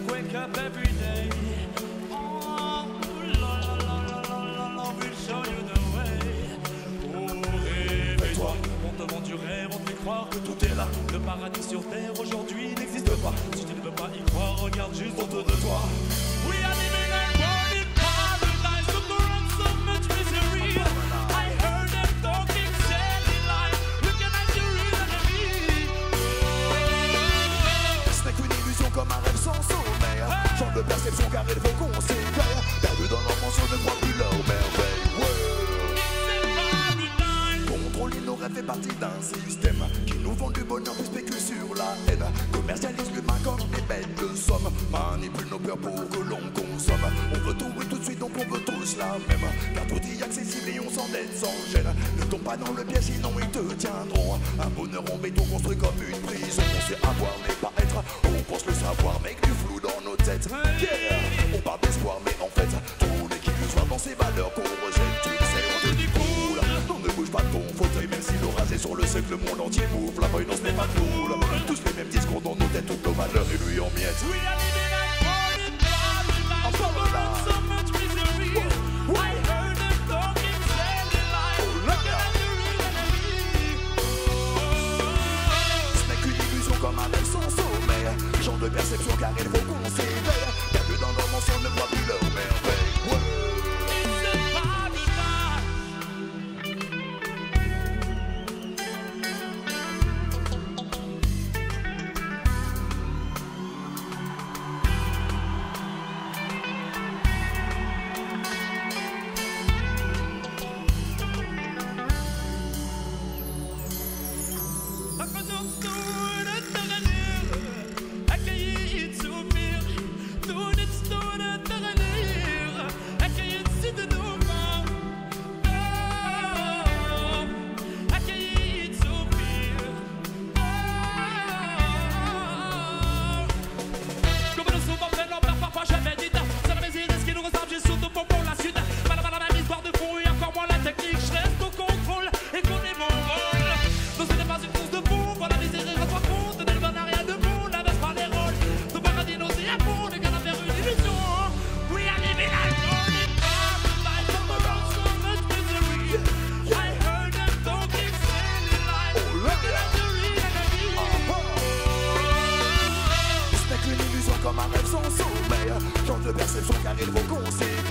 wake up every day. Oh, la la la la la la, we'll show you the way. Oh, réveille-toi, on te vend du rêve, on te fait croire que tout est là. Le paradis sur terre aujourd'hui n'existe pas. Si tu ne veux pas y croire, regarde juste autour de toi. We are living a world in paradise, so go on so much misery. I heard them talking silly lies, looking at your real enemy. Ce n'est qu'une illusion comme un rêve sans sommeil. Genre de perception car il faut qu'on s'éveille. Perdu dans leur mensonge, ne croient plus leur merveille. Contrôle nos rêves fait partie d'un système qui nous vend du bonheur puis spécule sur la haine. Commercialise l'humain comme des bêtes de somme. Manipule nos peurs pour que l'on consomme. On veut tout et tout de suite donc on veut tous la même. Car tout y est accessible et on s'en aide sans gêne. Ne tombe pas dans le piège sinon ils te tiendront. Un bonheur en béton construit comme une prison. On sait avoir mais pas être. On pense le savoir mais que du flou dans nos têtes. Yeah. On parle d'espoir mais en fait tout n'est qu'illusoire dans ces valeurs qu'on rejette. Tu le sais on te dit cool. Non ne bouge pas de ton fauteuil même si l'orage est sur le seuil, le monde entier bouffe. La voyance n'est pas cool. Tous les mêmes discours dans nos têtes, toutes nos valeurs et lui en miettes. We are living a world in paradise, so go on so much misery. I heard them talking silly lies, looking at your real enemy. Ce n'est qu'une illusion comme un rêve sans sommeil. Genre de perception car il faut qu'on s'éveille. Perdu dans leur mensonge, ne voit plus leur merveille. Comme un rêve sans sommeil. Change de perception car il faut qu'on s'éveille.